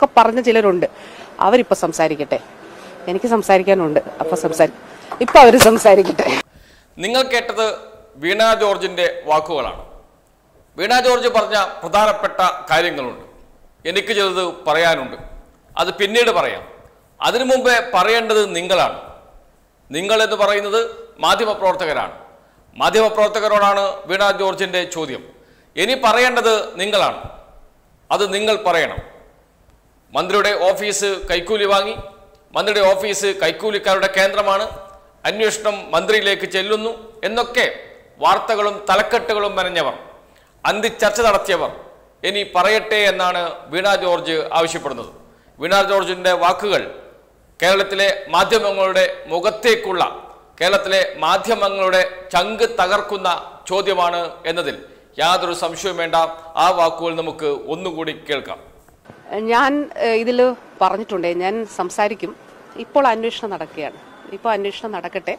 എന്നൊക്കെ പറഞ്ഞ ചിലരുണ്ട്. അവരിപ്പോൾ സംസാരിക്കട്ടെ. എനിക്ക് സംസാരിക്കാനുണ്ട്. ഇപ്പൊ അവർ സംസാരിക്കട്ടെ. നിങ്ങൾ കേട്ടത് വീണ ജോർജിന്റെ വാക്കുകളാണ്. വീണ ജോർജ് പറഞ്ഞ പ്രധാനപ്പെട്ട കാര്യങ്ങളുണ്ട്. എനിക്ക് ചിലത് പറയാനുണ്ട്. അത് പിന്നീട് പറയാം. അതിനു മുമ്പേ പറയേണ്ടത് നിങ്ങളാണ്. നിങ്ങൾ എന്ന് പറയുന്നത് മാധ്യമപ്രവർത്തകരാണ്. മാധ്യമപ്രവർത്തകരോടാണ് വീണ ജോർജിന്റെ ചോദ്യം. ഇനി പറയേണ്ടത് നിങ്ങളാണ്. അത് നിങ്ങൾ പറയണം. മന്ത്രിയുടെ ഓഫീസ് കൈക്കൂലി വാങ്ങി, മന്ത്രിയുടെ ഓഫീസ് കൈക്കൂലിക്കാരുടെ കേന്ദ്രമാണ്, അന്വേഷണം മന്ത്രിയിലേക്ക് ചെല്ലുന്നു എന്നൊക്കെ വാർത്തകളും തലക്കെട്ടുകളും മെനഞ്ഞവർ, അന്തിച്ചർച്ച നടത്തിയവർ ഇനി പറയട്ടെ എന്നാണ് വീണ ജോർജ് ആവശ്യപ്പെടുന്നത്. വീണ ജോർജിന്റെ വാക്കുകൾ കേരളത്തിലെ മാധ്യമങ്ങളുടെ മുഖത്തേക്കുള്ള, കേരളത്തിലെ മാധ്യമങ്ങളുടെ ചങ്ക് തകർക്കുന്ന ചോദ്യമാണ് എന്നതിൽ യാതൊരു സംശയവും വേണ്ട. ആ വാക്കുകൾ നമുക്ക് ഒന്നുകൂടി കേൾക്കാം. ഞാൻ ഇതിൽ പറഞ്ഞിട്ടുണ്ട്, ഞാൻ സംസാരിക്കും. ഇപ്പോൾ അന്വേഷണം നടക്കുകയാണ്. ഇപ്പോൾ അന്വേഷണം നടക്കട്ടെ.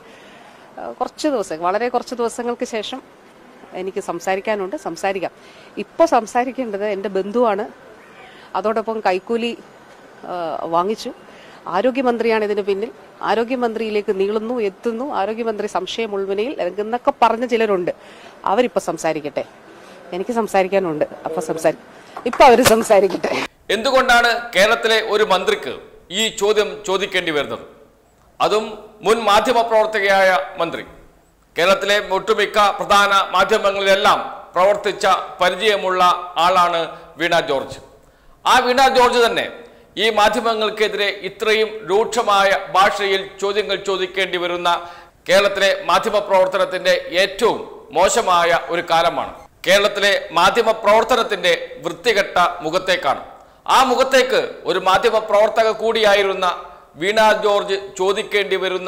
വളരെ കുറച്ച് ദിവസങ്ങൾക്ക് ശേഷം എനിക്ക് സംസാരിക്കാനുണ്ട്. സംസാരിക്കാം. ഇപ്പോൾ സംസാരിക്കേണ്ടത് എൻ്റെ ബന്ധുവാണ്. അതോടൊപ്പം കൈക്കൂലി വാങ്ങിച്ചു. ആരോഗ്യമന്ത്രിയാണ് ഇതിന് പിന്നിൽ. ആരോഗ്യമന്ത്രിയിലേക്ക് നീളുന്നു, എത്തുന്നു. ആരോഗ്യമന്ത്രി സംശയ മുൾമുനയിൽ എന്നൊക്കെ പറഞ്ഞ ചിലരുണ്ട്. അവരിപ്പോൾ സംസാരിക്കട്ടെ. എനിക്ക് സംസാരിക്കാനുണ്ട്. ഇപ്പൊ അവർ സംസാരിക്കട്ടെ. എന്തുകൊണ്ടാണ് കേരളത്തിലെ ഒരു മന്ത്രിക്ക് ഈ ചോദ്യം ചോദിക്കേണ്ടി വരുന്നത്? അതും മുൻ മാധ്യമപ്രവർത്തകയായ മന്ത്രി. കേരളത്തിലെ ഒട്ടുമിക്ക പ്രധാന മാധ്യമങ്ങളിലെല്ലാം പ്രവർത്തിച്ച പരിചയമുള്ള ആളാണ് വീണ ജോർജ്. ആ വീണ ജോർജ് തന്നെ ഈ മാധ്യമങ്ങൾക്കെതിരെ ഇത്രയും രൂക്ഷമായ ഭാഷയിൽ ചോദ്യങ്ങൾ ചോദിക്കേണ്ടി വരുന്ന കേരളത്തിലെ മാധ്യമപ്രവർത്തനത്തിന്റെ ഏറ്റവും മോശമായ ഒരു കാലമാണ്. കേരളത്തിലെ മാധ്യമപ്രവർത്തനത്തിന്റെ വൃത്തികെട്ട മുഖത്തേക്കാണ്. ആ മുഖത്തേക്ക് ഒരു മാധ്യമപ്രവർത്തക കൂടിയായിരുന്ന വീണ ജോർജ് ചോദിക്കേണ്ടി വരുന്ന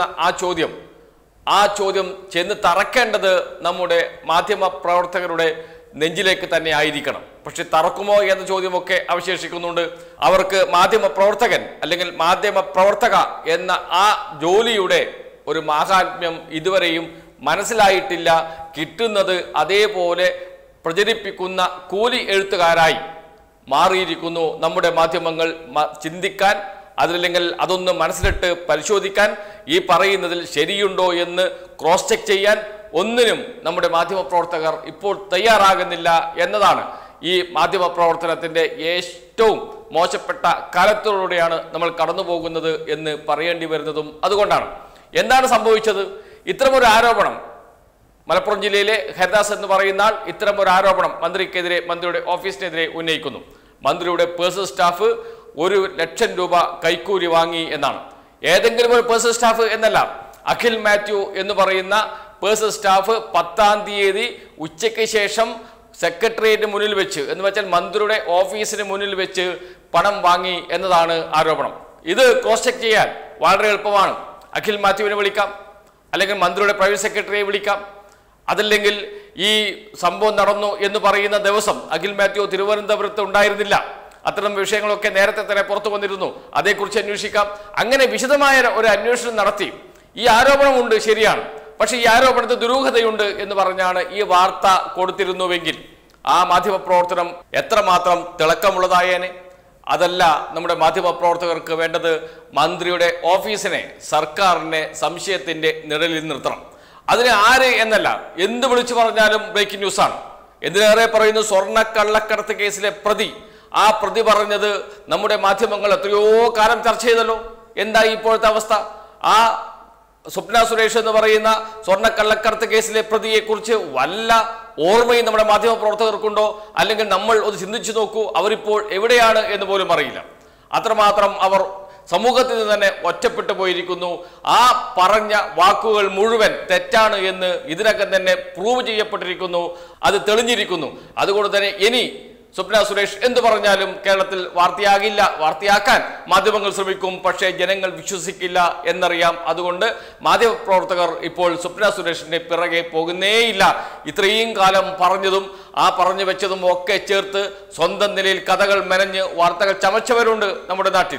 ആ ചോദ്യം ചെന്ന് തറക്കേണ്ടത് നമ്മുടെ മാധ്യമപ്രവർത്തകരുടെ നെഞ്ചിലേക്ക് തന്നെ ആയിരിക്കണം. പക്ഷെ തറക്കുമോ എന്ന ചോദ്യമൊക്കെ അവശേഷിക്കുന്നുണ്ട്. അവർക്ക് മാധ്യമപ്രവർത്തകൻ അല്ലെങ്കിൽ മാധ്യമപ്രവർത്തക എന്ന ആ ജോലിയുടെ ഒരു മാഹാത്മ്യം ഇതുവരെയും മനസ്സിലായിട്ടില്ല. കിട്ടുന്നത് അതേപോലെ പ്രചരിപ്പിക്കുന്ന കൂലി എഴുത്തുകാരായി മാറിയിരിക്കുന്നു നമ്മുടെ മാധ്യമങ്ങൾ. ചിന്തിക്കാൻ, അതില്ലെങ്കിൽ അതൊന്ന് മനസ്സിലിട്ട് പരിശോധിക്കാൻ, ഈ പറയുന്നതിൽ ശരിയുണ്ടോ എന്ന് ക്രോസ് ചെക്ക് ചെയ്യാൻ ഒന്നിനും നമ്മുടെ മാധ്യമപ്രവർത്തകർ ഇപ്പോൾ തയ്യാറാകുന്നില്ല എന്നതാണ് ഈ മാധ്യമപ്രവർത്തനത്തിന്റെ ഏറ്റവും മോശപ്പെട്ട കാലത്തിലൂടെയാണ് നമ്മൾ കടന്നു പോകുന്നത് എന്ന് പറയേണ്ടി വരുന്നതും അതുകൊണ്ടാണ്. എന്താണ് സംഭവിച്ചത്? ഇത്തരമൊരു ആരോപണം മലപ്പുറം ജില്ലയിലെ ഹരിദാസ് എന്ന് പറയുന്ന ആൾ ഇത്തരമൊരു ആരോപണം മന്ത്രിക്കെതിരെ, മന്ത്രിയുടെ ഓഫീസിനെതിരെ ഉന്നയിക്കുന്നു. മന്ത്രിയുടെ പേഴ്സണൽ സ്റ്റാഫ് 1,00,000 രൂപ കൈക്കൂലി വാങ്ങി എന്നാണ്. ഏതെങ്കിലും ഒരു പേഴ്സണൽ സ്റ്റാഫ് എന്നല്ല, അഖിൽ മാത്യു എന്ന് പറയുന്ന പേഴ്സണൽ സ്റ്റാഫ് 10-ാം തീയതി ഉച്ചയ്ക്ക് ശേഷം സെക്രട്ടേറിയറ്റിന് മുന്നിൽ വെച്ച്, എന്ന് വെച്ചാൽ മന്ത്രിയുടെ ഓഫീസിന് മുന്നിൽ വെച്ച് പണം വാങ്ങി എന്നതാണ് ആരോപണം. ഇത് ക്രോസ് ചെക്ക് ചെയ്യാൻ വളരെ എളുപ്പമാണ്. അഖിൽ മാത്യുവിനെ വിളിക്കാം, അല്ലെങ്കിൽ മന്ത്രിയുടെ പ്രൈവറ്റ് സെക്രട്ടറിയെ വിളിക്കാം. അതല്ലെങ്കിൽ ഈ സംഭവം നടന്നു എന്ന് പറയുന്ന ദിവസം അഖിൽ മാത്യു തിരുവനന്തപുരത്ത് ഉണ്ടായിരുന്നില്ല. അത്തരം വിഷയങ്ങളൊക്കെ നേരത്തെ തന്നെ പുറത്തു വന്നിരുന്നു. അതേക്കുറിച്ച് അന്വേഷിക്കാം. അങ്ങനെ വിശദമായ ഒരു അന്വേഷണം നടത്തി. ഈ ആരോപണമുണ്ട്, ശരിയാണ്. പക്ഷെ ഈ ആരോപണത്തിൽ ദുരൂഹതയുണ്ട് എന്ന് പറഞ്ഞാണ് ഈ വാർത്ത കൊടുത്തിരുന്നുവെങ്കിൽ ആ മാധ്യമപ്രവർത്തനം എത്രമാത്രം തിളക്കമുള്ളതായേനെ. അതല്ല നമ്മുടെ മാധ്യമപ്രവർത്തകർക്ക് വേണ്ടത്. മന്ത്രിയുടെ ഓഫീസിനെ, സർക്കാരിനെ സംശയത്തിന്റെ നിഴലിൽ നിർത്തണം. അതിന് ആര് എന്നല്ല, എന്ത് വിളിച്ചു പറഞ്ഞാലും ബ്രേക്കിംഗ് ന്യൂസാണ്. എന്തിനേറെ പറയുന്നു, സ്വർണ്ണക്കള്ളക്കടത്ത് കേസിലെ പ്രതി, ആ പ്രതി പറഞ്ഞത് നമ്മുടെ മാധ്യമങ്ങൾ എത്രയോ കാലം ചർച്ച ചെയ്തല്ലോ. എന്തായി ഇപ്പോഴത്തെ അവസ്ഥ? ആ സ്വപ്ന സുരേഷ് എന്ന് പറയുന്ന സ്വർണ്ണക്കള്ളക്കടത്ത് കേസിലെ പ്രതിയെ കുറിച്ച് വല്ല ഓർമ്മയും നമ്മുടെ മാധ്യമപ്രവർത്തകർക്കുണ്ടോ? അല്ലെങ്കിൽ നമ്മൾ ഒന്ന് ചിന്തിച്ചു നോക്കൂ, അവരിപ്പോൾ എവിടെയാണ് എന്ന് പോലും അറിയില്ല. അത്രമാത്രം അവർ സമൂഹത്തിൽ നിന്ന് തന്നെ ഒറ്റപ്പെട്ടു പോയിരിക്കുന്നു. ആ പറഞ്ഞ വാക്കുകൾ മുഴുവൻ തെറ്റാണ് എന്ന് ഇതിനകം തന്നെ പ്രൂവ് ചെയ്യപ്പെട്ടിരിക്കുന്നു. അത് തെളിഞ്ഞിരിക്കുന്നു. അതുകൊണ്ട് തന്നെ ഇനി സ്വപ്ന സുരേഷ് എന്ത് പറഞ്ഞാലും കേരളത്തിൽ വാർത്തയാകില്ല. വാർത്തയാക്കാൻ മാധ്യമങ്ങൾ ശ്രമിക്കും, പക്ഷേ ജനങ്ങൾ വിശ്വസിക്കില്ല എന്നറിയാം. അതുകൊണ്ട് മാധ്യമപ്രവർത്തകർ ഇപ്പോൾ സ്വപ്ന സുരേഷിന്റെ പിറകെ പോകുന്നേയില്ല. ഇത്രയും കാലം പറഞ്ഞതും ആ പറഞ്ഞു വെച്ചതും ഒക്കെ ചേർത്ത് സ്വന്തം നിലയിൽ കഥകൾ മെനഞ്ഞ് വാർത്തകൾ ചമച്ചവരുണ്ട് നമ്മുടെ നാട്ടിൽ.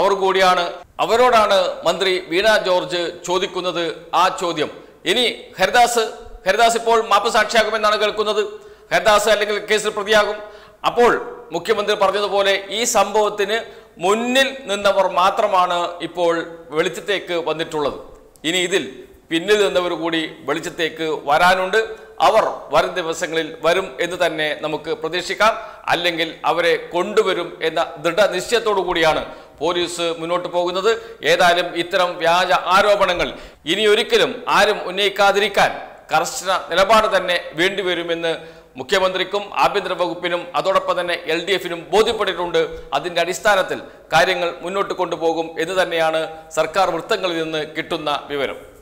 അവരോടാണ് മന്ത്രി വീണ ജോർജ് ചോദിക്കുന്നത് ആ ചോദ്യം. ഇനി ഹരിദാസ് ഇപ്പോൾ മാപ്പ് സാക്ഷിയാകുമെന്നാണ് കേൾക്കുന്നത്. ഹരിദാസ് അല്ലെങ്കിൽ കേസിൽ പ്രതിയാകും. അപ്പോൾ മുഖ്യമന്ത്രി പറഞ്ഞതുപോലെ ഈ സംഭവത്തിന് മുന്നിൽ നിന്നവർ മാത്രമാണ് ഇപ്പോൾ വെളിച്ചത്തേക്ക് വന്നിട്ടുള്ളത്. ഇനി ഇതിൽ പിന്നിൽ നിന്നവർ കൂടി വെളിച്ചത്തേക്ക് വരാനുണ്ട്. അവർ വരും ദിവസങ്ങളിൽ വരും എന്ന് തന്നെ നമുക്ക് പ്രതീക്ഷിക്കാം. അല്ലെങ്കിൽ അവരെ കൊണ്ടുവരും എന്ന ദൃഢനിശ്ചയത്തോടു കൂടിയാണ് പോലീസ് മുന്നോട്ട് പോകുന്നത്. ഏതായാലും ഇത്തരം വ്യാജ ആരോപണങ്ങൾ ഇനി ഒരിക്കലും ആരും ഉന്നയിക്കാതിരിക്കാൻ കർശന നിലപാട് തന്നെ വേണ്ടിവരുമെന്ന് മുഖ്യമന്ത്രിക്കും ആഭ്യന്തര വകുപ്പിനും അതോടൊപ്പം തന്നെ LDFനും ബോധ്യപ്പെട്ടിട്ടുണ്ട്. അതിന്റെ അടിസ്ഥാനത്തിൽ കാര്യങ്ങൾ മുന്നോട്ട് കൊണ്ടുപോകും എന്ന് തന്നെയാണ് സർക്കാർ വൃത്തങ്ങളിൽ നിന്ന് കിട്ടുന്ന വിവരം.